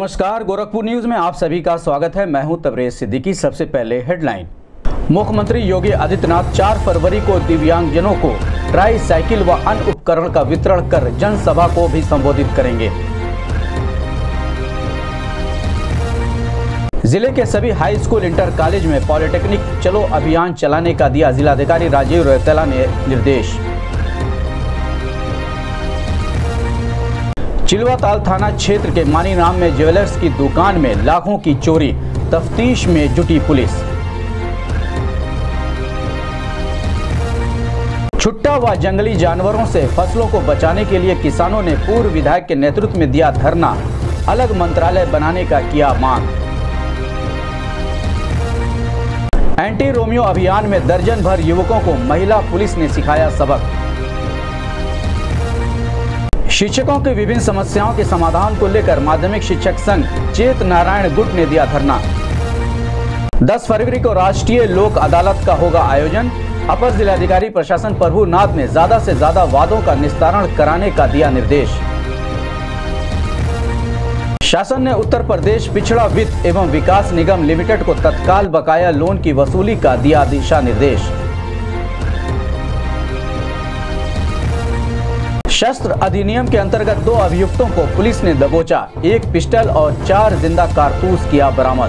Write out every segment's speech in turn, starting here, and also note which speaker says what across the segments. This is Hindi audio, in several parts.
Speaker 1: नमस्कार, गोरखपुर न्यूज में आप सभी का स्वागत है। मैं हूं तबरेज सिद्दीकी। सबसे पहले हेडलाइन। मुख्यमंत्री योगी आदित्यनाथ 4 फरवरी को दिव्यांगजनों को ट्राई साइकिल व अन्य उपकरण का वितरण कर जनसभा को भी संबोधित करेंगे। जिले के सभी हाई स्कूल, इंटर कॉलेज में पॉलिटेक्निक चलो अभियान चलाने का दिया जिलाधिकारी राजीव रौतेला ने निर्देश। चिलवाताल थाना क्षेत्र के मानीराम में ज्वेलर्स की दुकान में लाखों की चोरी, तफ्तीश में जुटी पुलिस। छुट्टा व जंगली जानवरों से फसलों को बचाने के लिए किसानों ने पूर्व विधायक के नेतृत्व में दिया धरना, अलग मंत्रालय बनाने का किया मांग। एंटी रोमियो अभियान में दर्जन भर युवकों को महिला पुलिस ने सिखाया सबक। शिक्षकों की विभिन्न समस्याओं के समाधान को लेकर माध्यमिक शिक्षक संघ चेत नारायण गुट ने दिया धरना। 10 फरवरी को राष्ट्रीय लोक अदालत का होगा आयोजन। अपर जिलाधिकारी प्रशासन प्रभुनाथ ने ज्यादा से ज्यादा वादों का निस्तारण कराने का दिया निर्देश। शासन ने उत्तर प्रदेश पिछड़ा वित्त एवं विकास निगम लिमिटेड को तत्काल बकाया लोन की वसूली का दिया दिशा निर्देश। शस्त्र अधिनियम के अंतर्गत 2 अभियुक्तों को पुलिस ने दबोचा, 1 पिस्टल और 4 जिंदा कारतूस किया बरामद।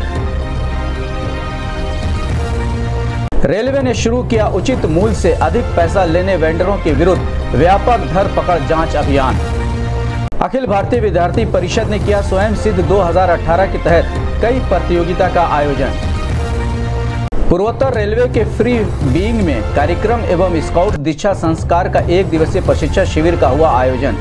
Speaker 1: रेलवे ने शुरू किया उचित मूल्य से अधिक पैसा लेने वेंडरों के विरुद्ध व्यापक धरपकड़ जांच अभियान। अखिल भारतीय विद्यार्थी परिषद ने किया स्वयं सिद्ध 2018 के तहत कई प्रतियोगिता का आयोजन। पूर्वोत्तर रेलवे के फ्री बीइंग में कार्यक्रम एवं स्काउट दीक्षा संस्कार का 1 दिवसीय प्रशिक्षण शिविर का हुआ आयोजन।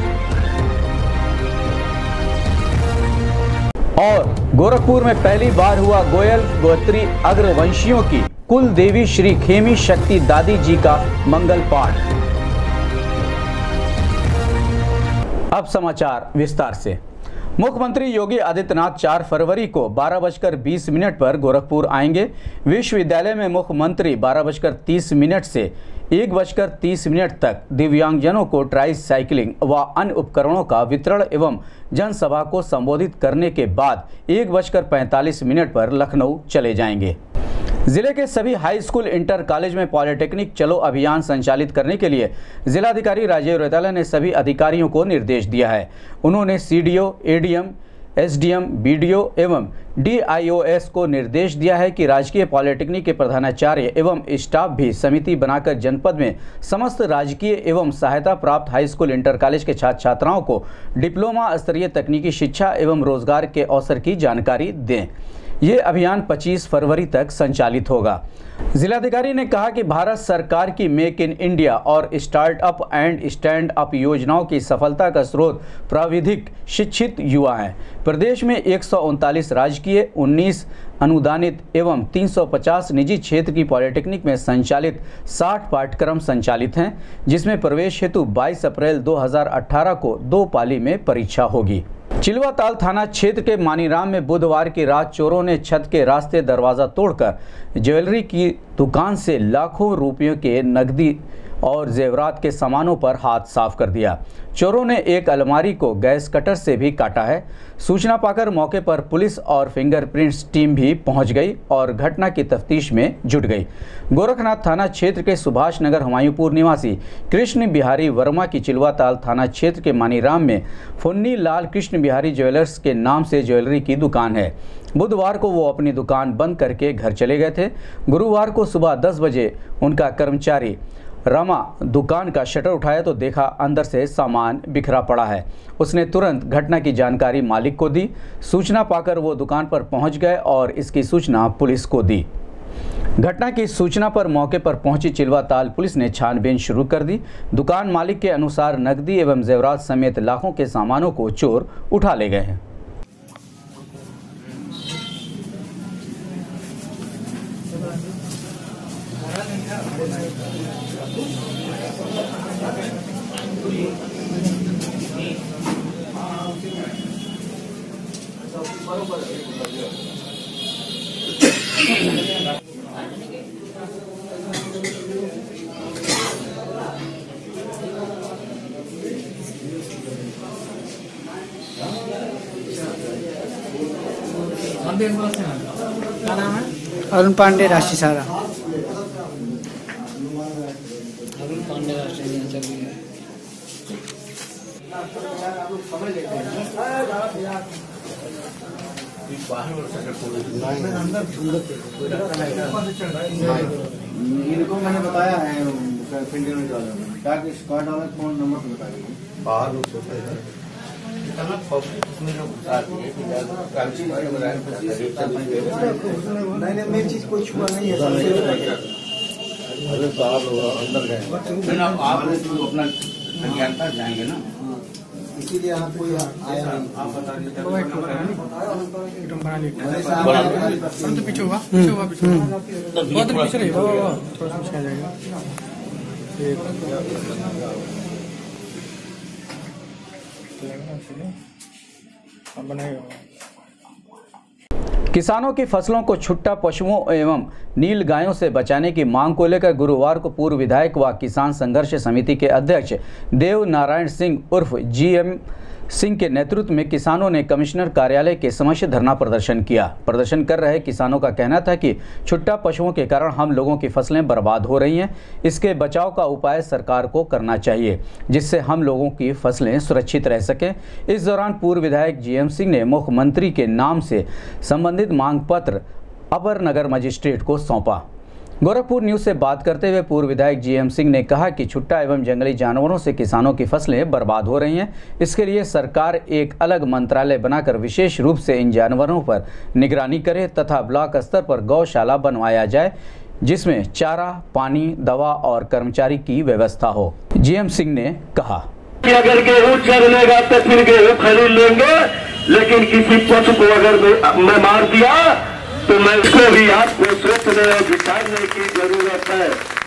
Speaker 1: और गोरखपुर में पहली बार हुआ गोयल गोत्री अग्रवंशियों की कुल देवी श्री खेमी शक्ति दादी जी का मंगल पाठ। अब समाचार विस्तार से। मुख्यमंत्री योगी आदित्यनाथ 4 फरवरी को 12:20 पर गोरखपुर आएंगे। विश्वविद्यालय में मुख्यमंत्री 12:30 से 1:30 तक दिव्यांगजनों को ट्राई साइकिलिंग व अन्य उपकरणों का वितरण एवं जनसभा को संबोधित करने के बाद 1:45 पर लखनऊ चले जाएंगे। जिले के सभी हाई स्कूल, इंटर कॉलेज में पॉलिटेक्निक चलो अभियान संचालित करने के लिए जिलाधिकारी राजीव रौतेला ने सभी अधिकारियों को निर्देश दिया है। उन्होंने सीडीओ, एडीएम, एसडीएम, बीडीओ एवं डीआईओएस को निर्देश दिया है कि राजकीय पॉलिटेक्निक के प्रधानाचार्य एवं स्टाफ भी समिति बनाकर जनपद में समस्त राजकीय एवं सहायता प्राप्त हाई स्कूल, इंटर कॉलेज के छात्र छात्राओं को डिप्लोमा स्तरीय तकनीकी शिक्षा एवं रोजगार के अवसर की जानकारी दें। ये अभियान 25 फरवरी तक संचालित होगा। जिलाधिकारी ने कहा कि भारत सरकार की मेक इन इंडिया और स्टार्टअप एंड स्टैंड अप योजनाओं की सफलता का स्रोत प्राविधिक शिक्षित युवा हैं। प्रदेश में 139 राजकीय, 19 अनुदानित एवं 350 निजी क्षेत्र की पॉलिटेक्निक में संचालित 60 पाठ्यक्रम संचालित हैं, जिसमें प्रवेश हेतु 22 अप्रैल 2018 को 2 पाली में परीक्षा होगी। चिलवाताल थाना क्षेत्र के मानीराम में बुधवार की रात चोरों ने छत के रास्ते दरवाजा तोड़कर ज्वेलरी की दुकान से लाखों रुपयों के नकदी और जेवरात के सामानों पर हाथ साफ कर दिया। चोरों ने एक अलमारी को गैस कटर से भी काटा है। सूचना पाकर मौके पर पुलिस और फिंगरप्रिंट्स टीम भी पहुंच गई और घटना की तफ्तीश में जुट गई। गोरखनाथ थाना क्षेत्र के सुभाष नगर हुमायूंपुर निवासी कृष्ण बिहारी वर्मा की चिलवाताल थाना क्षेत्र के मानीराम में फुन्नी लाल कृष्ण बिहारी ज्वेलर्स के नाम से ज्वेलरी की दुकान है। बुधवार को वो अपनी दुकान बंद करके घर चले गए थे। गुरुवार को सुबह 10 बजे उनका कर्मचारी रमा दुकान का शटर उठाया तो देखा अंदर से सामान बिखरा पड़ा है। उसने तुरंत घटना की जानकारी मालिक को दी। सूचना पाकर वो दुकान पर पहुंच गए और इसकी सूचना पुलिस को दी। घटना की सूचना पर मौके पर पहुंची चिलवाताल पुलिस ने छानबीन शुरू कर दी। दुकान मालिक के अनुसार नकदी एवं जेवरात समेत लाखों के सामानों को चोर उठा ले गए हैं।
Speaker 2: क्या नाम है?
Speaker 3: अरुण पांडे, राशि सारा।
Speaker 2: अरुण पांडे राष्ट्रीय
Speaker 4: इनको मैंने बताया है फिल्टर में क्या कि स्क्वाड वाला फोन नंबर तो बता दीजिए। बाहर लोग सोते हैं नहीं मेरी चीज कोई छुआ नहीं है। अरे बाहर अंदर गए आप अपना ज्ञानता जाएंगे ना, इसीलिए आप कोई आया नहीं। आप बता दीजिए
Speaker 2: तो पीछे हुआ बहुत पीछे रही थोड़ा सा पीछे आ जाएगा।
Speaker 1: किसानों की फसलों को छुट्टा पशुओं एवं नील गायों से बचाने की मांग को लेकर गुरुवार को पूर्व विधायक व किसान संघर्ष समिति के अध्यक्ष देव नारायण सिंह उर्फ GM सिंह के नेतृत्व में किसानों ने कमिश्नर कार्यालय के समक्ष धरना प्रदर्शन किया। प्रदर्शन कर रहे किसानों का कहना था कि छुट्टा पशुओं के कारण हम लोगों की फसलें बर्बाद हो रही हैं। इसके बचाव का उपाय सरकार को करना चाहिए जिससे हम लोगों की फसलें सुरक्षित रह सकें। इस दौरान पूर्व विधायक GM सिंह ने मुख्यमंत्री के नाम से संबंधित मांग पत्र अपर नगर मजिस्ट्रेट को सौंपा। गोरखपुर न्यूज से बात करते हुए पूर्व विधायक GM सिंह ने कहा कि छुट्टा एवं जंगली जानवरों से किसानों की फसलें बर्बाद हो रही हैं। इसके लिए सरकार एक अलग मंत्रालय बनाकर विशेष रूप से इन जानवरों पर निगरानी करे तथा ब्लॉक स्तर पर गौशाला बनवाया जाए जिसमें चारा, पानी, दवा और कर्मचारी की व्यवस्था हो। GM सिंह ने कहा
Speaker 5: कि अगर गेहूं चढ़ेगा तो फिर गेहूं खरीद लेंगे, लेकिन किसी पशु को अगर मैं मार दिया तो मैं उसको भी आपको सोचने और विचारने की जरूरत है।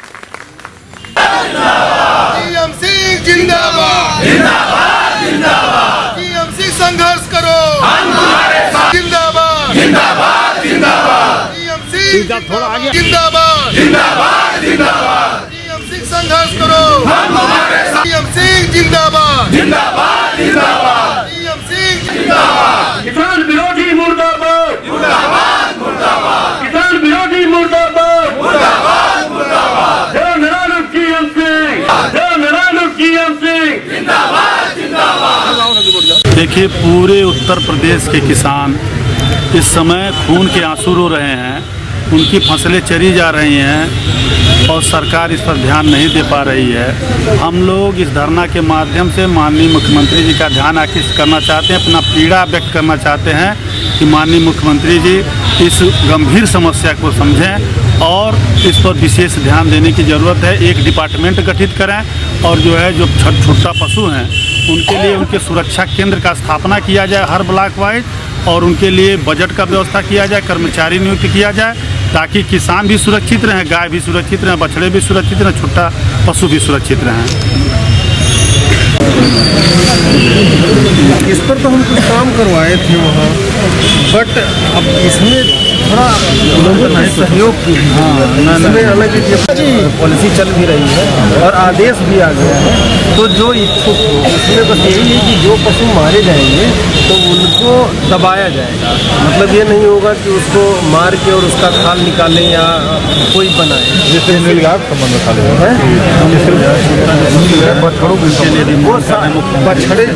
Speaker 6: GM सिंह जिंदाबाद, जिंदाबाद, जिंदाबाद। GM सिंह संघर्ष करो, हम तुम्हारे साथ। जिंदाबाद, जिंदाबाद, जिंदाबाद। GM सिंह थोड़ा आगे, जिंदाबाद, जिंदाबाद, जिंदाबाद। GM सिंह संघर्ष करो, हम तुम्हारे साथ। GM सिंह जिंदाबाद, जिंदाबाद, जिंदाबाद। GM सिंह जिंदाबाद।
Speaker 5: किसान विरोधी मुर्दाबाद,
Speaker 6: मुर्दाबाद, मुर्दाबाद।
Speaker 5: किसान विरोधी मुर्दाबाद,
Speaker 6: मुर्दाबाद, मुर्दाबाद।
Speaker 5: जय नारायण GM सिंह, जय नारायण GM सिंह,
Speaker 6: जिंदाबाद, जिंदाबाद।
Speaker 7: देखिए, पूरे उत्तर प्रदेश के किसान इस समय खून के आंसू रो रहे हैं। उनकी फसलें चरी जा रही हैं और सरकार इस पर ध्यान नहीं दे पा रही है। हम लोग इस धरना के माध्यम से माननीय मुख्यमंत्री जी का ध्यान आकृष्ट करना चाहते हैं, अपना पीड़ा व्यक्त करना चाहते हैं कि माननीय मुख्यमंत्री जी इस गंभीर समस्या को समझें और इस पर विशेष ध्यान देने की ज़रूरत है। एक डिपार्टमेंट गठित करें और जो है जो छुट्टा पशु हैं उनके लिए उनके सुरक्षा केंद्र का स्थापना किया जाए हर ब्लॉक वाइज, और उनके लिए बजट का व्यवस्था किया जाए, कर्मचारी नियुक्त किया जाए ताकि किसान भी सुरक्षित रहें, गाय भी सुरक्षित रहें, बछड़े भी सुरक्षित रहें, छुट्टा पशु भी सुरक्षित रहें।
Speaker 4: इस पर तो हम कुछ काम करवाए थे वहाँ, बट अब इसमें थोड़ा लोगों का सहयोग की अलग पॉलिसी चल भी रही है और आदेश भी आ गया है। तो जो इच्छुक हो उसमें बस यही है कि जो पशु मारे जाएंगे तो उनको दबाया जाएगा। मतलब ये नहीं होगा कि उसको मार के और उसका खाल निकालें या कोई बनाए, जैसे बछड़े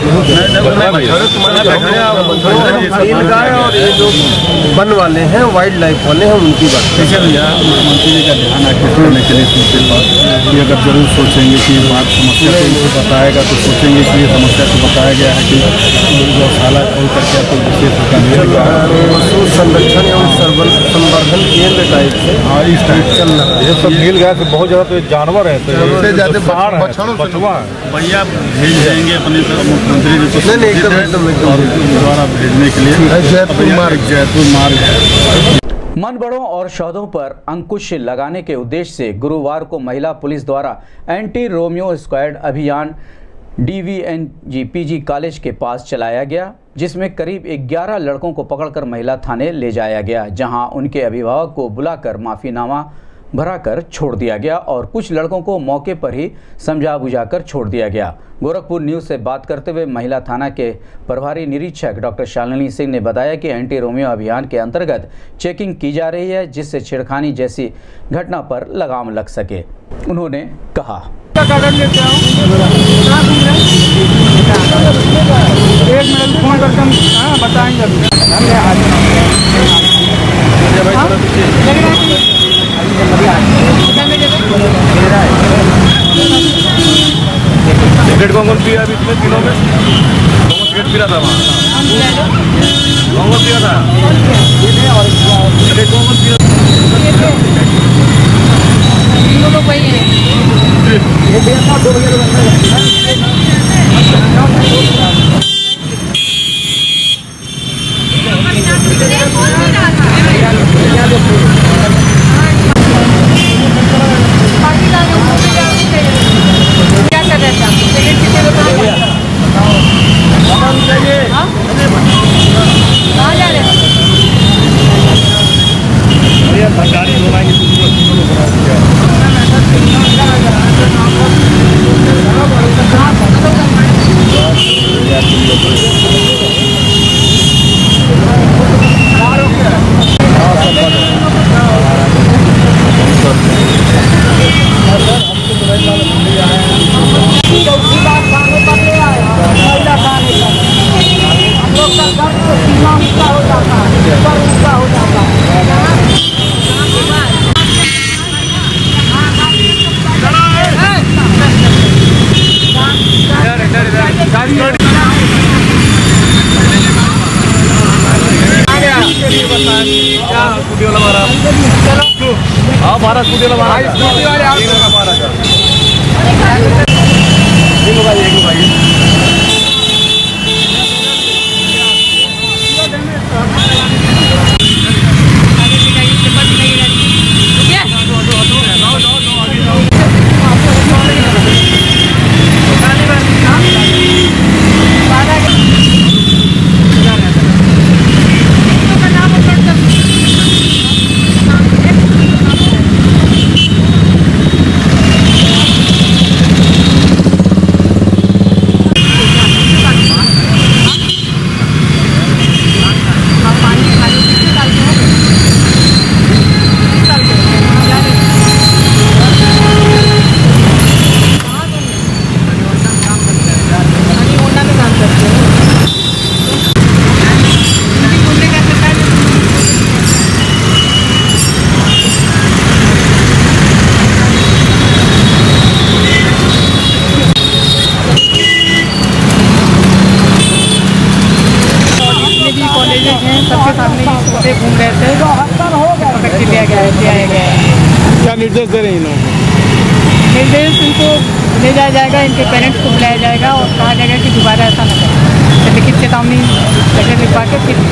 Speaker 4: गाय और ये जो वन वाले हैं, वाइल्ड लाइफ वाले हैं, उनकी बात।
Speaker 7: ठीक है भैया, मुख्यमंत्री जी का ध्यान आकृष्ट करने के लिए इसके बाद कि अगर जरूर सोचेंगे कि बात समस्या को इनको बताएगा तो सोचेंगे कि ये समस्या को बताया गया है कि गौशाला खोल करके आपको विशेष
Speaker 4: पशु संरक्षण एवं संवर्धन केंद्र टाइप से
Speaker 7: इस टाइप चल रहा है।
Speaker 4: ये सब नील गाय से बहुत ज़्यादा तो जानवर है, तो बछवा
Speaker 7: भैया भेज देंगे अपने मुख्यमंत्री जी को द्वारा भेजने के लिए जयपुर मार्ग।
Speaker 1: मन बढ़ों और शोधों पर अंकुश लगाने के उद्देश्य से गुरुवार को महिला पुलिस द्वारा एंटी रोमियो स्क्वाड अभियान DVNG PG कॉलेज के पास चलाया गया, जिसमें करीब 11 लड़कों को पकड़कर महिला थाने ले जाया गया, जहां उनके अभिभावक को बुलाकर माफीनामा भराकर छोड़ दिया गया और कुछ लड़कों को मौके पर ही समझा बुझाकर छोड़ दिया गया। गोरखपुर न्यूज़ से बात करते हुए महिला थाना के प्रभारी निरीक्षक डॉक्टर शालिनी सिंह ने बताया कि एंटी रोमियो अभियान के अंतर्गत चेकिंग की जा रही है, जिससे छेड़खानी जैसी घटना पर लगाम लग सके। उन्होंने कहा,
Speaker 4: सिगरेट कौन पिया अभी इसमें तीनों में? कौन सिगरेट पी रहा था वहाँ? कौन पिया था? सिगरेट कौन पिया?
Speaker 8: तीनों लोग वही हैं।
Speaker 4: हमारा स्कूटी वाला
Speaker 8: घूम रहे थे, पकड़ के लिया गया है।
Speaker 4: क्या निर्देश दे रहे हैं इन लोगों को?
Speaker 8: निर्देश इनको ले जाया जाएगा, इनके पेरेंट्स को बुलाया जाएगा और कहा जाएगा कि दोबारा ऐसा न करें। लिखित चेतावनी लेटर लिखवा के फिर।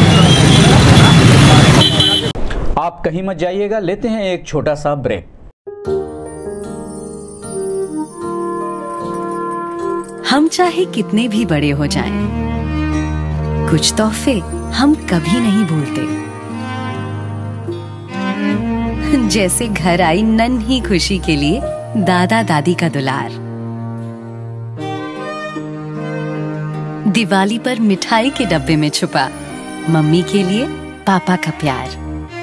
Speaker 1: आप कहीं मत जाइएगा, लेते हैं एक छोटा सा ब्रेक।
Speaker 9: हम चाहे कितने भी बड़े हो जाएं, कुछ तोहफे हम कभी नहीं भूलते। जैसे घर आई नन्ही खुशी के लिए दादा दादी का दुलार, दिवाली पर मिठाई के डब्बे में छुपा मम्मी के लिए पापा का प्यार,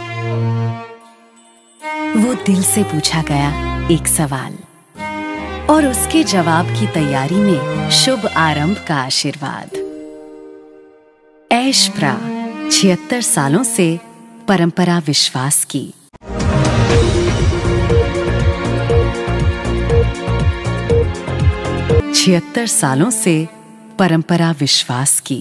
Speaker 9: वो दिल से पूछा गया एक सवाल और उसके जवाब की तैयारी में शुभ आरंभ का आशीर्वाद। ऐश प्रा 76 सालों से परंपरा विश्वास की। छिहत्तर सालों से परंपरा विश्वास की।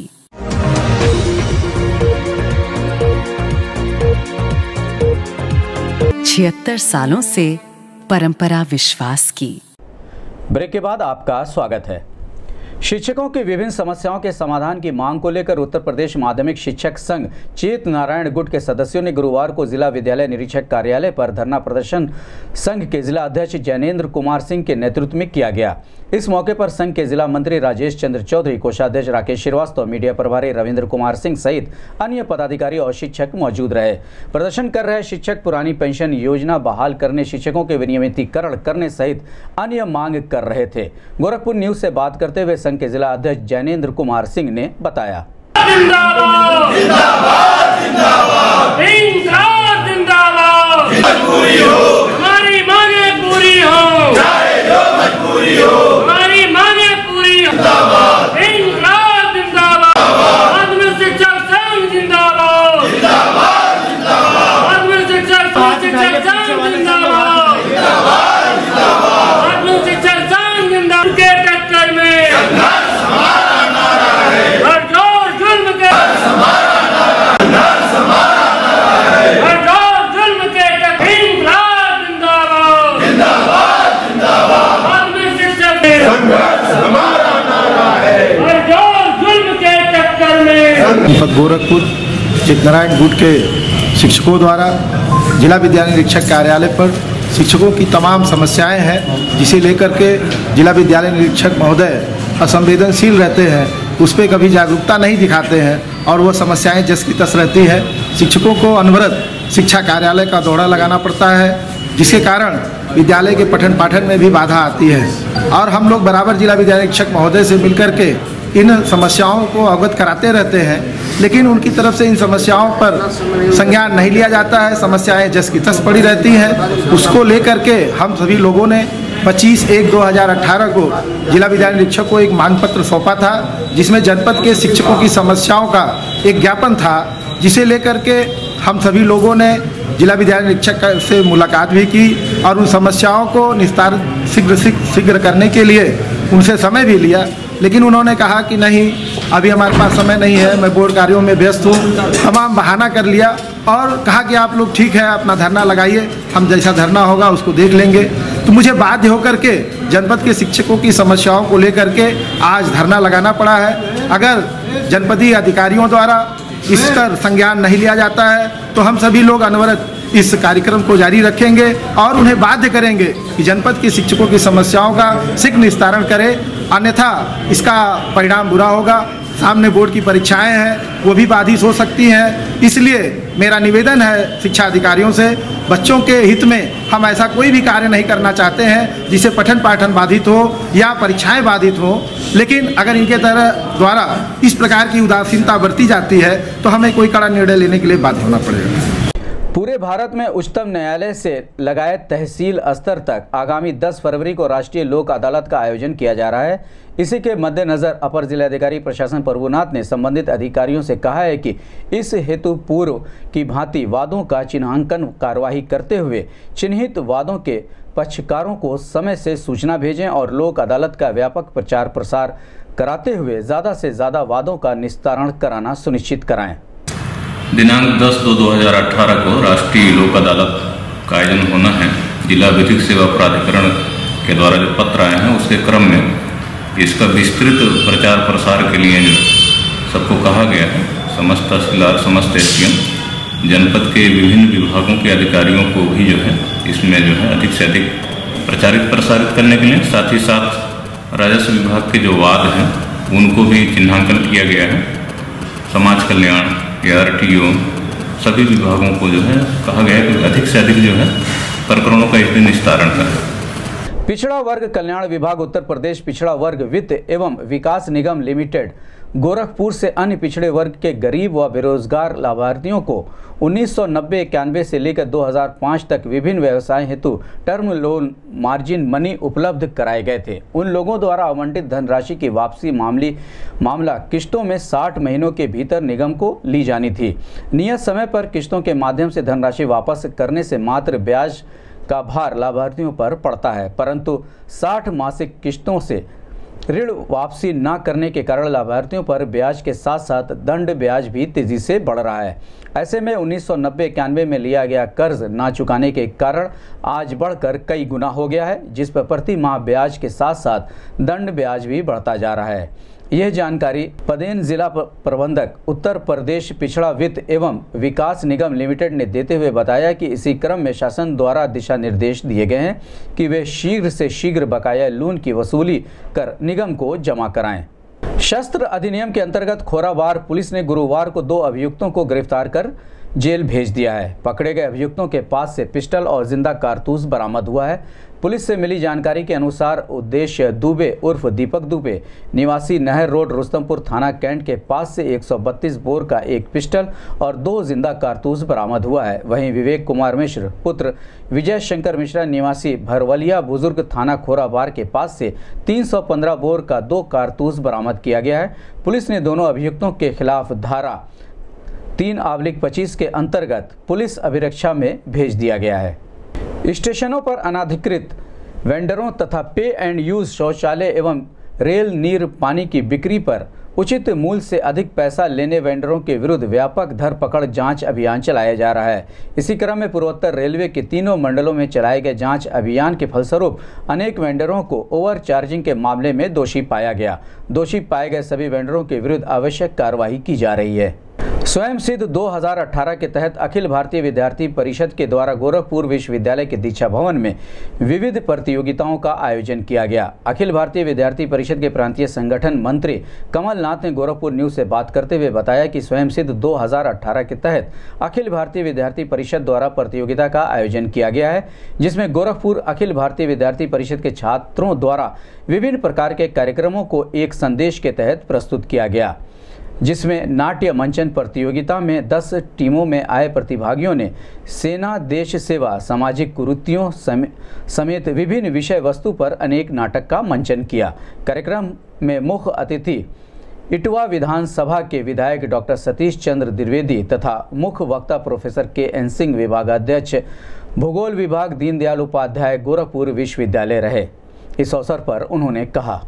Speaker 9: छिहत्तर सालों से परंपरा विश्वास की।
Speaker 1: ब्रेक के बाद आपका स्वागत है। शिक्षकों की विभिन्न समस्याओं के समाधान की मांग को लेकर उत्तर प्रदेश माध्यमिक शिक्षक संघ चेत नारायण गुट के सदस्यों ने गुरुवार को जिला विद्यालय निरीक्षक कार्यालय पर धरना प्रदर्शन संघ के जिला अध्यक्ष जैनेन्द्र कुमार सिंह के नेतृत्व में किया गया। इस मौके पर संघ के जिला मंत्री राजेश चंद्र चौधरी, कोषाध्यक्ष राकेश श्रीवास्तव, मीडिया प्रभारी रविंद्र कुमार सिंह सहित अन्य पदाधिकारी और शिक्षक मौजूद रहे। प्रदर्शन कर रहे शिक्षक पुरानी पेंशन योजना बहाल करने, शिक्षकों के विनियमितीकरण करने सहित अन्य मांग कर रहे थे। गोरखपुर न्यूज से बात करते हुए संघ के जिला अध्यक्ष जैनेन्द्र कुमार सिंह ने बताया।
Speaker 5: जिंदाबाद जिंदाबाद जिंदाबाद इंसाफ जिंदाबाद, मजबूरी हो हमारी मांगे पूरी हो, चाहे जो मजबूरी हो हमारी मांगे पूरी हो, जिंदाबाद इंसाफ जिंदाबाद, माध्यमिक शिक्षक संघ जिंदाबाद जिंदाबाद जिंदाबाद, माध्यमिक शिक्षक संघ जिंदाबाद जिंदाबाद जिंदाबाद, माध्यमिक शिक्षक संघ जिंदाबाद के टक्कर में
Speaker 4: गोरखपुर चितनारायण गुट के शिक्षकों द्वारा जिला विद्यालय निरीक्षक कार्यालय पर शिक्षकों की तमाम समस्याएं हैं, जिसे लेकर के जिला विद्यालय निरीक्षक महोदय असंवेदनशील रहते हैं, उस पर कभी जागरूकता नहीं दिखाते हैं और वो समस्याएं जस की तस रहती है। शिक्षकों को अनवरत शिक्षा कार्यालय का दौरा लगाना पड़ता है, जिसके कारण विद्यालय के पठन पाठन में भी बाधा आती है और हम लोग बराबर जिला विद्यालय निरीक्षक महोदय से मिलकर के इन समस्याओं को अवगत कराते रहते हैं, लेकिन उनकी तरफ से इन समस्याओं पर संज्ञान नहीं लिया जाता है। समस्याएं जस की तस पड़ी रहती हैं। उसको लेकर के हम सभी लोगों ने 25/1/2018 को जिला विद्यालय निरीक्षक को एक मांग पत्र सौंपा था, जिसमें जनपद के शिक्षकों की समस्याओं का एक ज्ञापन था, जिसे लेकर के हम सभी लोगों ने जिला विद्यालय निरीक्षक से मुलाकात भी की और उन समस्याओं को निस्तारण शीघ्र करने के लिए उनसे समय भी लिया, लेकिन उन्होंने कहा कि नहीं, अभी हमारे पास समय नहीं है, मैं बोर्ड कार्यों में व्यस्त हूँ, तमाम बहाना कर लिया और कहा कि आप लोग ठीक है अपना धरना लगाइए, हम जैसा धरना होगा उसको देख लेंगे। तो मुझे बाध्य होकर के जनपद के शिक्षकों की समस्याओं को लेकर के आज धरना लगाना पड़ा है। अगर जनपदीय अधिकारियों द्वारा इस पर संज्ञान नहीं लिया जाता है तो हम सभी लोग अनवरत इस कार्यक्रम को जारी रखेंगे और उन्हें बाध्य करेंगे कि जनपद के शिक्षकों की समस्याओं का शीघ्र निस्तारण करें, अन्यथा इसका परिणाम बुरा होगा। सामने बोर्ड की परीक्षाएं हैं, वो भी बाधित हो सकती हैं। इसलिए मेरा निवेदन है शिक्षा अधिकारियों से, बच्चों के हित में हम ऐसा कोई भी कार्य नहीं करना चाहते हैं जिससे पठन पाठन बाधित हो या परीक्षाएं बाधित हो, लेकिन अगर इनके द्वारा इस प्रकार की उदासीनता बरती जाती है तो हमें कोई कड़ा निर्णय लेने के लिए बाध्य होना पड़ेगा।
Speaker 1: पूरे भारत में उच्चतम न्यायालय से लगाए तहसील स्तर तक आगामी 10 फरवरी को राष्ट्रीय लोक अदालत का आयोजन किया जा रहा है। इसी के मद्देनजर अपर जिलाधिकारी प्रशासन प्रभुनाथ ने संबंधित अधिकारियों से कहा है कि इस हेतु पूर्व की भांति वादों का चिन्हांकन कार्यवाही करते हुए चिन्हित वादों के पक्षकारों को समय से सूचना भेजें और लोक अदालत का व्यापक प्रचार प्रसार कराते हुए ज़्यादा से ज़्यादा वादों का निस्तारण कराना सुनिश्चित कराएं।
Speaker 10: दिनांक 10/2/2018 को राष्ट्रीय लोक अदालत का आयोजन होना है। जिला विधिक सेवा प्राधिकरण के द्वारा जो पत्र आए हैं उसके क्रम में इसका विस्तृत प्रचार प्रसार के लिए जो सबको कहा गया है, समस्त तहसीलदार, समस्त एसडीएम, जनपद के विभिन्न विभागों के अधिकारियों को भी जो है इसमें जो है अधिक से अधिक प्रचारित प्रसारित करने के लिए, साथ ही साथ राजस्व विभाग के जो वाद हैं उनको भी चिन्हांकन किया गया है। समाज कल्याण या आरटीओ सभी विभागों को जो है कहा गया है कि अधिक से अधिक जो है प्रकरणों का इसमें निस्तारण करें।
Speaker 1: पिछड़ा वर्ग कल्याण विभाग उत्तर प्रदेश पिछड़ा वर्ग वित्त एवं विकास निगम लिमिटेड गोरखपुर से अन्य पिछड़े वर्ग के गरीब व बेरोजगार लाभार्थियों को 1990-91 से लेकर 2005 तक विभिन्न व्यवसाय हेतु टर्म लोन मार्जिन मनी उपलब्ध कराए गए थे। उन लोगों द्वारा आवंटित धनराशि की वापसी मामला किस्तों में 60 महीनों के भीतर निगम को ली जानी थी। नियत समय पर किस्तों के माध्यम से धनराशि वापस करने से मात्र ब्याज का भार लाभार्थियों पर पड़ता है, परंतु 60 मासिक किस्तों से ऋण वापसी न करने के कारण लाभार्थियों पर ब्याज के साथ साथ दंड ब्याज भी तेजी से बढ़ रहा है। ऐसे में 1990-91 में लिया गया कर्ज ना चुकाने के कारण आज बढ़कर कई गुना हो गया है, जिस पर प्रति माह ब्याज के साथ साथ दंड ब्याज भी बढ़ता जा रहा है। यह जानकारी पदेन जिला प्रबंधक उत्तर प्रदेश पिछड़ा वित्त एवं विकास निगम लिमिटेड ने देते हुए बताया कि इसी क्रम में शासन द्वारा दिशा निर्देश दिए गए हैं कि वे शीघ्र से शीघ्र बकाया लोन की वसूली कर निगम को जमा कराएं। शस्त्र अधिनियम के अंतर्गत खोराबार पुलिस ने गुरुवार को 2 अभियुक्तों को गिरफ्तार कर जेल भेज दिया है। पकड़े गए अभियुक्तों के पास से पिस्टल और जिंदा कारतूस बरामद हुआ है। पुलिस से मिली जानकारी के अनुसार उद्देश्य दुबे उर्फ दीपक दुबे निवासी नहर रोड रुस्तमपुर थाना कैंट के पास से 132 बोर का एक पिस्टल और 2 जिंदा कारतूस बरामद हुआ है। वहीं विवेक कुमार मिश्र पुत्र विजय शंकर मिश्रा निवासी भरवलिया बुजुर्ग थाना खोराबार के पास से 315 बोर का 2 कारतूस बरामद किया गया है। पुलिस ने दोनों अभियुक्तों के खिलाफ धारा 3/25 के अंतर्गत पुलिस अभिरक्षा में भेज दिया गया है। स्टेशनों पर अनाधिकृत वेंडरों तथा पे एंड यूज शौचालय एवं रेल नीर पानी की बिक्री पर उचित मूल्य से अधिक पैसा लेने वेंडरों के विरुद्ध व्यापक धरपकड़ जांच अभियान चलाया जा रहा है। इसी क्रम में पूर्वोत्तर रेलवे के तीनों मंडलों में चलाए गए जांच अभियान के फलस्वरूप अनेक वेंडरों को ओवर चार्जिंग के मामले में दोषी पाया गया। दोषी पाए गए सभी वेंडरों के विरुद्ध आवश्यक कार्रवाई की जा रही है। स्वयं सिद्ध 2018 के तहत अखिल भारतीय विद्यार्थी परिषद के द्वारा गोरखपुर विश्वविद्यालय के दीक्षा भवन में विविध प्रतियोगिताओं का आयोजन किया गया। अखिल भारतीय विद्यार्थी परिषद के प्रांतीय संगठन मंत्री कमलनाथ ने गोरखपुर न्यूज से बात करते हुए बताया कि स्वयं सिद्ध 2018 के तहत अखिल भारतीय विद्यार्थी परिषद द्वारा प्रतियोगिता का आयोजन किया गया है, जिसमें गोरखपुर अखिल भारतीय विद्यार्थी परिषद के छात्रों द्वारा विभिन्न प्रकार के कार्यक्रमों को एक संदेश के तहत प्रस्तुत किया गया, जिसमें नाट्य मंचन प्रतियोगिता में 10 टीमों में आए प्रतिभागियों ने सेना, देश सेवा, सामाजिक कुरीतियों समेत विभिन्न विषय वस्तु पर अनेक नाटक का मंचन किया। कार्यक्रम में मुख्य अतिथि इटवा विधानसभा के विधायक डॉक्टर सतीश चंद्र द्विवेदी तथा मुख्य वक्ता प्रोफेसर के.एन. सिंह, विभागाध्यक्ष भूगोल विभाग दीनदयाल उपाध्याय गोरखपुर विश्वविद्यालय रहे। इस अवसर पर उन्होंने कहा,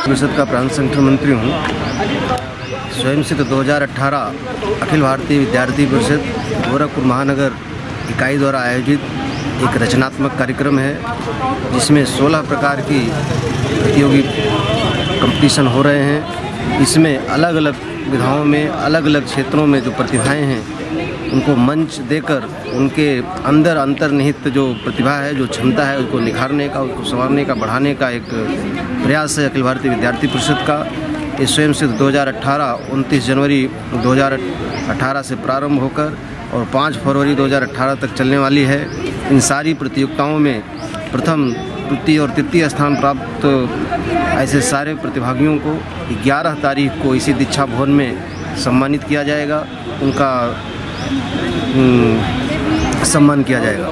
Speaker 11: परिषद का प्रांत संगठन मंत्री हूँ। स्वयं सिद्ध 2018 अखिल भारतीय विद्यार्थी परिषद गोरखपुर महानगर इकाई द्वारा आयोजित एक रचनात्मक कार्यक्रम है, जिसमें 16 प्रकार की प्रतियोगी कंपटीशन हो रहे हैं। इसमें अलग अलग विधाओं में, अलग अलग क्षेत्रों में जो प्रतिभाएं हैं उनको मंच देकर उनके अंदर अंतर्निहित जो प्रतिभा है, जो क्षमता है, उसको निखारने का, उसको संवारने का, बढ़ाने का एक प्रयास है अखिल भारतीय विद्यार्थी परिषद का। ये स्वयं सिद्ध 2018 29 जनवरी 2018 से प्रारंभ होकर और 5 फरवरी 2018 तक चलने वाली है। इन सारी प्रतियोगिताओं में प्रथम, द्वितीय और तृतीय स्थान प्राप्त ऐसे सारे प्रतिभागियों को 11 तारीख को इसी दीक्षा भवन में सम्मानित किया जाएगा, उनका सम्मान किया जाएगा।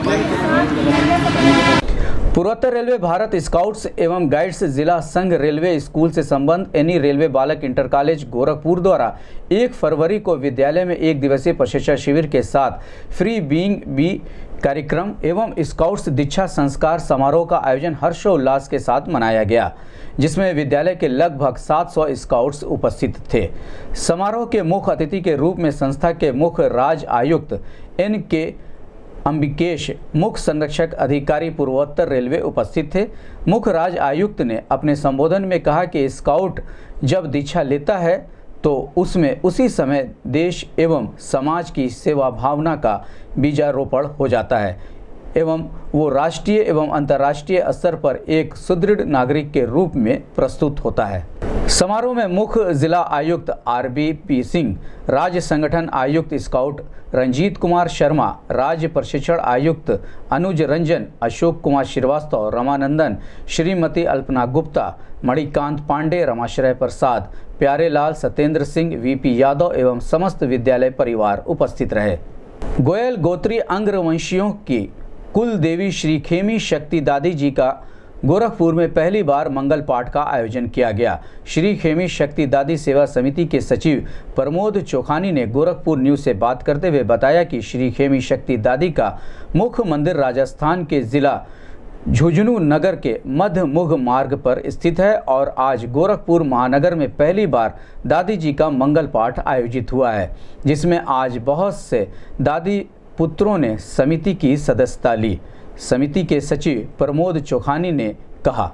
Speaker 1: पूर्वोत्तर रेलवे भारत स्काउट्स एवं गाइड्स जिला संघ रेलवे स्कूल से संबंध एनी रेलवे बालक इंटर कॉलेज गोरखपुर द्वारा 1 फरवरी को विद्यालय में 1 दिवसीय प्रशिक्षण शिविर के साथ फ्री बीइंग बी कार्यक्रम एवं स्काउट्स दीक्षा संस्कार समारोह का आयोजन हर्षोल्लास के साथ मनाया गया, जिसमें विद्यालय के लगभग 700 स्काउट्स उपस्थित थे। समारोह के मुख्य अतिथि के रूप में संस्था के मुख्य राज्य आयुक्त NK अंबिकेश, मुख्य संरक्षक अधिकारी पूर्वोत्तर रेलवे उपस्थित थे। मुख्य राज्य आयुक्त ने अपने संबोधन में कहा कि स्काउट जब दीक्षा लेता है तो उसमें उसी समय देश एवं समाज की सेवा भावना का बीजारोपण हो जाता है एवं वो राष्ट्रीय एवं अंतर्राष्ट्रीय स्तर पर एक सुदृढ़ नागरिक के रूप में प्रस्तुत होता है। समारोह में मुख्य जिला आयुक्त RBP सिंह, राज्य संगठन आयुक्त स्काउट रंजीत कुमार शर्मा, राज्य प्रशिक्षण आयुक्त अनुज रंजन, अशोक कुमार श्रीवास्तव, रमानंदन, श्रीमती अल्पना गुप्ता, मणिकांत पांडे, रमाश्रय प्रसाद, प्यारेलाल, सत्येंद्र सिंह, VP यादव एवं समस्त विद्यालय परिवार उपस्थित रहे। गोयल गोत्री अंग्रवंशियों की कुल देवी श्री खेमी शक्ति दादी जी का गोरखपुर में पहली बार मंगल पाठ का आयोजन किया गया। श्री खेमी शक्ति दादी सेवा समिति के सचिव प्रमोद चोखानी ने गोरखपुर न्यूज से बात करते हुए बताया कि श्री खेमी शक्ति दादी का मुख्य मंदिर राजस्थान के जिला झुंझुनू नगर के मध्य मुघ मार्ग पर स्थित है और आज गोरखपुर महानगर में पहली बार दादी जी का मंगल पाठ आयोजित हुआ है, जिसमें आज बहुत से दादी पुत्रों ने समिति की सदस्यता ली। समिति के सचिव प्रमोद चोखानी ने कहा,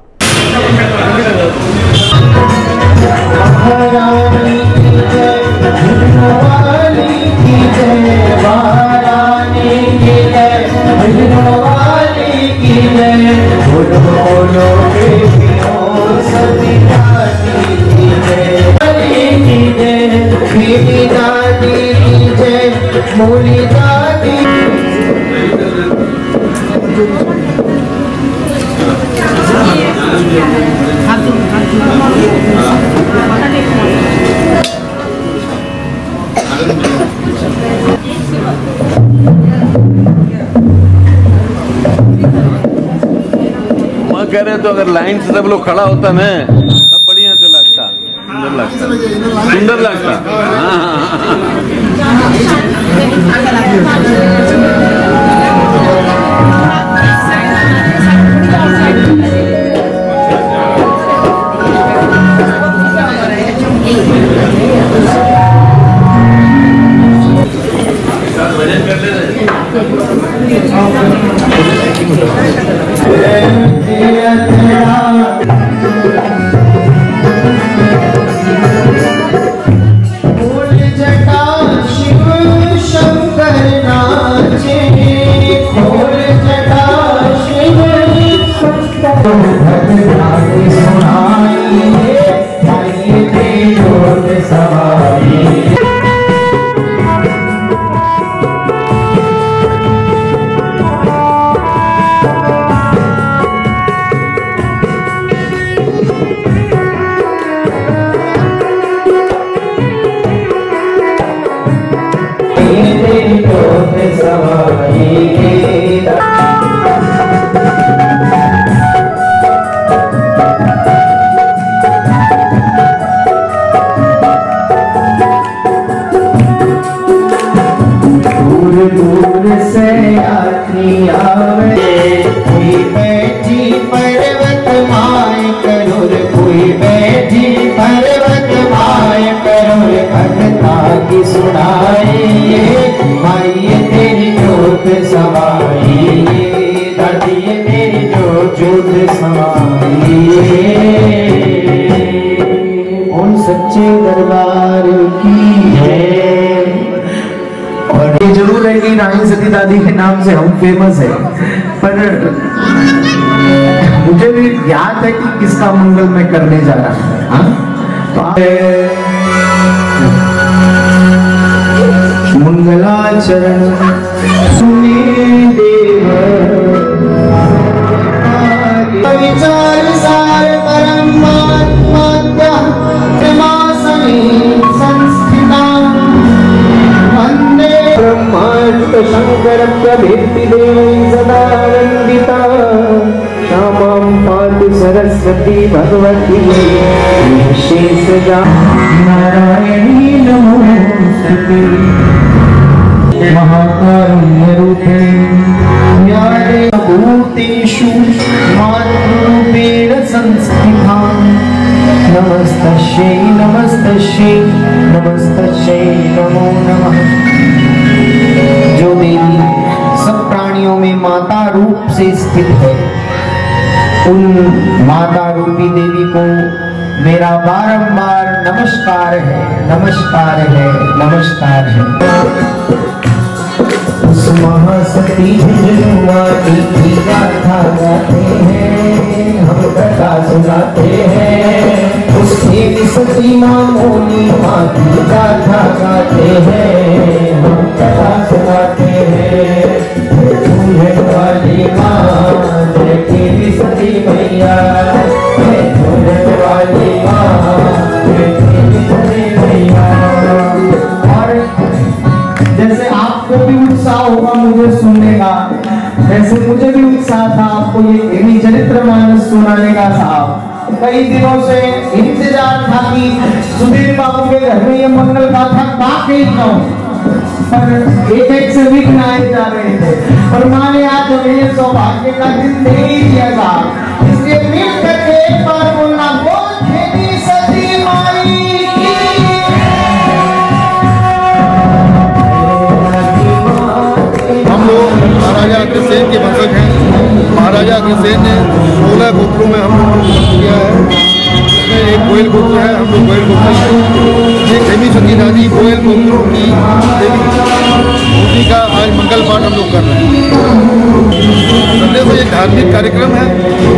Speaker 12: कह रहे हैं तो अगर लाइन से सब लोग खड़ा होता ना तब बढ़िया तो लगता, सुंदर लगता।
Speaker 13: नाम से हम फेमस है, पर मुझे भी याद है कि किसका मंगल मैं करने जा रहा हूँ। हाँ, तो मंगलाचरण सुने देव विचार सार परमात्मा संस्थिता वंदे ब्रह्मांड शंकर प्रभृति देवी सदा वंदिता श्यामां पातु सरस्वती भगवती शेष नारायणी नमोस्तुते महाकारुण्य रूपे न्याये भूतेषु मातृरूपेण संस्थिता नमस्तस्यै नमस्तस्यै नमस्तस्यै नमो नमः। जो देवी सब प्राणियों में माता रूप से स्थित है, उन माता रूपी देवी को मेरा बारंबार नमस्कार है, नमस्कार है, नमस्कार है। उस महासती माटी की गाथा गाते हैं, हम कथा सुनाते हैं। उस एक सती माँ मोनी माँ की गाथा गाते हैं, हम कथा सुनाते हैं। झूलने वाली माँ जय की सती मैया, झूलने वाली माँ जय की सती मैया। और जैसे आपको भी उत्साह होगा मुझे सुनने का, वैसे मुझे भी उत्साह था आपको ये चरित्रमानस सुनाने का। साहब कई दिनों से इंतजार था कि सुधीर बाबू के घर में ये मंगल गाथा वाकई कहूं, पर एक से विघ्न आए जा रहे थे, पर माँ ने आज हमें ये सौभाग्य का दिन दे ही दिया था। इसलिए मिल करके एक बार बोलना, बोल खेती सती माई की।
Speaker 6: हम लोग महाराजा अग्रसेन के वंशज हैं। महाराजा अग्रसेन ने 16 गोत्रों में हम लोग किया है। इसमें एक गोयल गोत्र है, हम लोग गोयल गोत्र हैं। ये खेमी सती दादी गोयल गोत्रों की देवी का आज मंगल पाठ हम लोग कर रहे हैं। संदेश में एक धार्मिक कार्यक्रम है।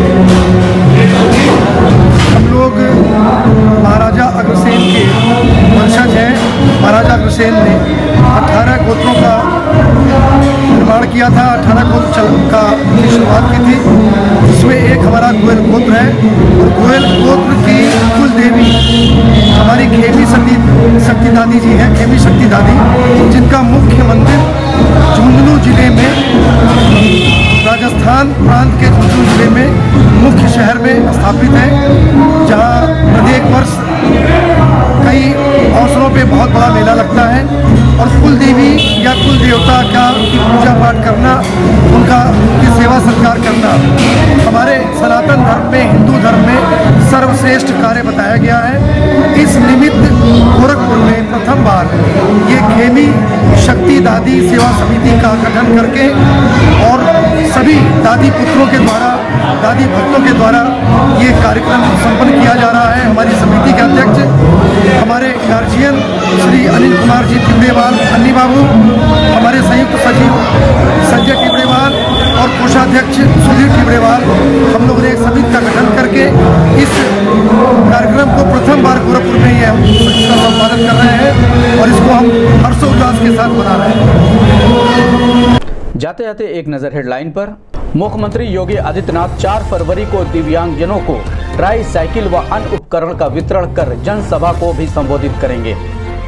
Speaker 6: हम लोग महाराजा अग्रसेन के वंशज हैं। महाराजा अग्रसेन ने 18 गोत्रों का निर्माण किया था, 18 गोत्र का शुरुआत की थी, जिसमें एक हमारा गोयल गोत्र है। और गोयल गोत्र की कुल देवी हमारी खेमी शक्ति दादी जी हैं, खेमी शक्ति दादी, जिनका मुख्य मंदिर झुंझुनू जिले में, राजस्थान प्रांत के झुंझुनू जिले में मुख्य शहर में स्थापित है, जहाँ प्रत्येक वर्ष कई अवसरों पे बहुत बड़ा मेला लगता है। और कुल देवी या कुल देवता का की पूजा पाठ करना, उनकी सेवा सत्कार करना हमारे सनातन धर्म में, हिंदू धर्म में सर्वश्रेष्ठ कार्य बताया गया है। इस निमित्त गोरखपुर में प्रथम बार ये खेमी शक्ति दादी सेवा समिति का गठन करके और सभी दादी पुत्रों के द्वारा, दादी भक्तों के द्वारा ये कार्यक्रम संपन्न किया जा रहा है। हमारी समिति के अध्यक्ष हमारे गार्जियन श्री अनिल कुमार जी टिबड़ेवाल, अन्नी बाबू, हमारे संयुक्त सचिव संजय टिबड़ेवाल और कोषाध्यक्ष सुधीर टिबड़ेवाल, हम लोगों ने एक समिति का गठन करके इस कार्यक्रम को प्रथम बार गोरखपुर में ये हम इसका संपादन कर रहे हैं और इसको हम हर्षोल्लास के साथ मना रहे हैं।
Speaker 1: जाते जाते एक नजर हेडलाइन पर। मुख्यमंत्री योगी आदित्यनाथ 4 फरवरी को दिव्यांगजनों को ट्राई साइकिल व अन्य उपकरण का वितरण कर जनसभा को भी संबोधित करेंगे।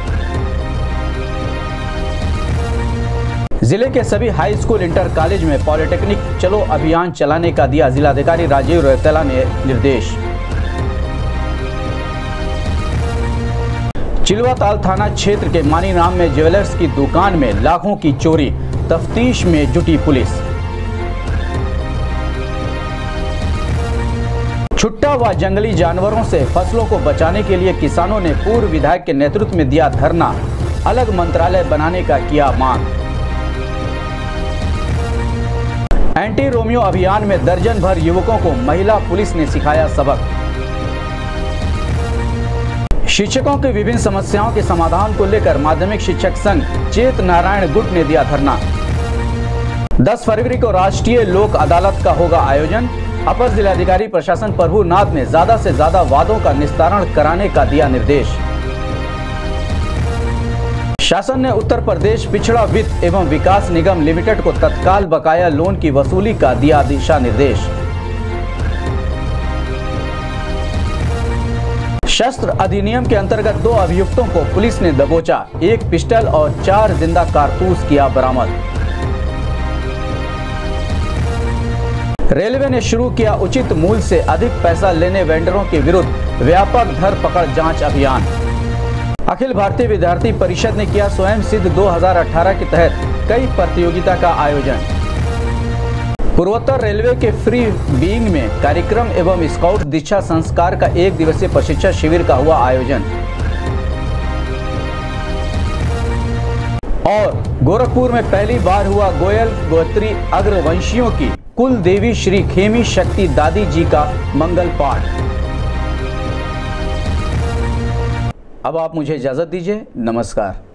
Speaker 1: जिले के सभी हाई स्कूल, इंटर कॉलेज में पॉलिटेक्निक चलो अभियान चलाने का दिया जिलाधिकारी राजीव रौतेला ने निर्देश। चिलवाताल थाना क्षेत्र के मानीराम में ज्वेलर्स की दुकान में लाखों की चोरी, तफ्तीश में जुटी पुलिस। छुट्टा व जंगली जानवरों से फसलों को बचाने के लिए किसानों ने पूर्व विधायक के नेतृत्व में दिया धरना, अलग मंत्रालय बनाने का किया मांग। एंटी रोमियो अभियान में दर्जन भर युवकों को महिला पुलिस ने सिखाया सबक। शिक्षकों की विभिन्न समस्याओं के समाधान को लेकर माध्यमिक शिक्षक संघ चेत नारायण गुट ने दिया धरना। 10 फरवरी को राष्ट्रीय लोक अदालत का होगा आयोजन। अपर जिलाधिकारी प्रशासन प्रभुनाथ ने ज्यादा से ज्यादा वादों का निस्तारण कराने का दिया निर्देश। शासन ने उत्तर प्रदेश पिछड़ा वित्त एवं विकास निगम लिमिटेड को तत्काल बकाया लोन की वसूली का दिया दिशा निर्देश। शस्त्र अधिनियम के अंतर्गत 2 अभियुक्तों को पुलिस ने दबोचा, 1 पिस्टल और 4 जिंदा कारतूस किया बरामद। रेलवे ने शुरू किया उचित मूल्य से अधिक पैसा लेने वेंडरों के विरुद्ध व्यापक धरपकड़ जांच अभियान। अखिल भारतीय विद्यार्थी परिषद ने किया स्वयं सिद्ध 2018 के तहत कई प्रतियोगिता का आयोजन। पूर्वोत्तर रेलवे के फ्री बीइंग में कार्यक्रम एवं स्काउट दीक्षा संस्कार का 1 दिवसीय प्रशिक्षण शिविर का हुआ आयोजन। और गोरखपुर में पहली बार हुआ गोयल गोत्री अग्रवंशियों की कुल देवी श्री खेमी शक्ति दादी जी का मंगल पाठ। अब आप मुझे इजाजत दीजिए। नमस्कार।